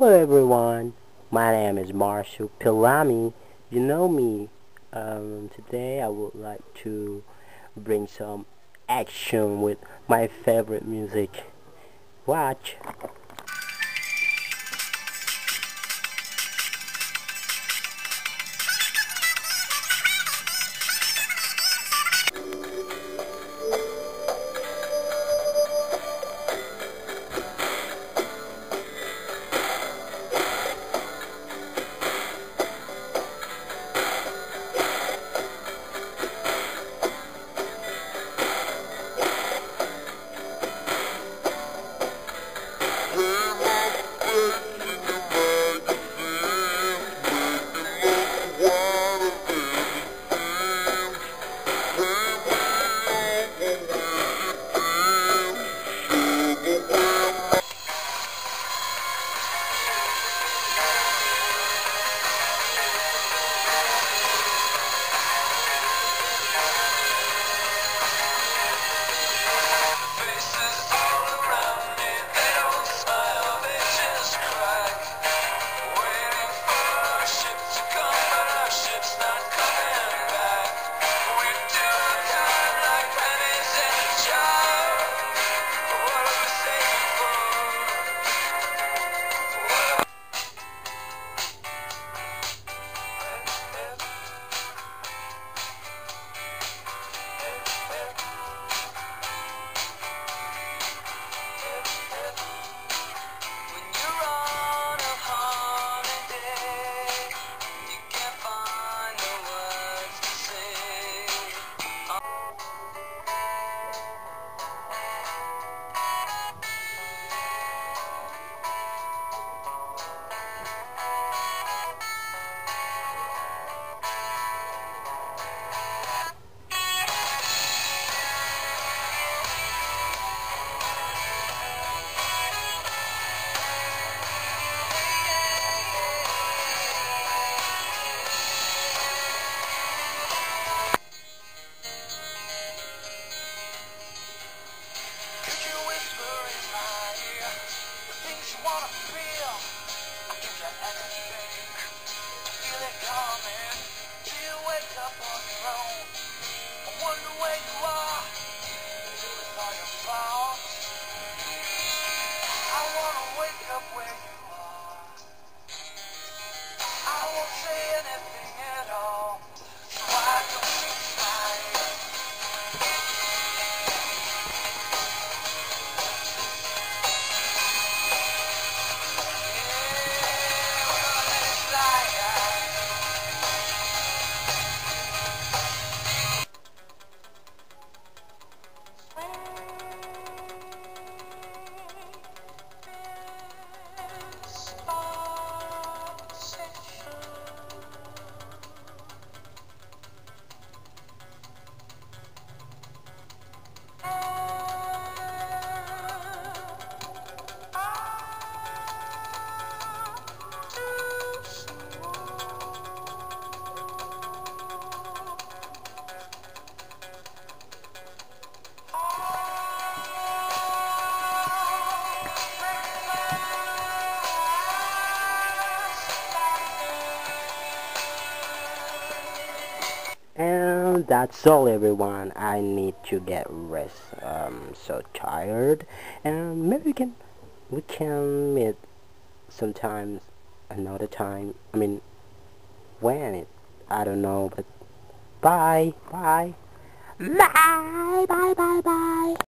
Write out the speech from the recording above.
Hello everyone, my name is Marshall Pilami. You know me. Today I would like to bring some action with my favorite music. Watch. And that's all everyone. I need to get rest. I'm so tired. And maybe we can meet sometimes another time. I mean when it I don't know, but bye. Bye. Bye bye bye bye.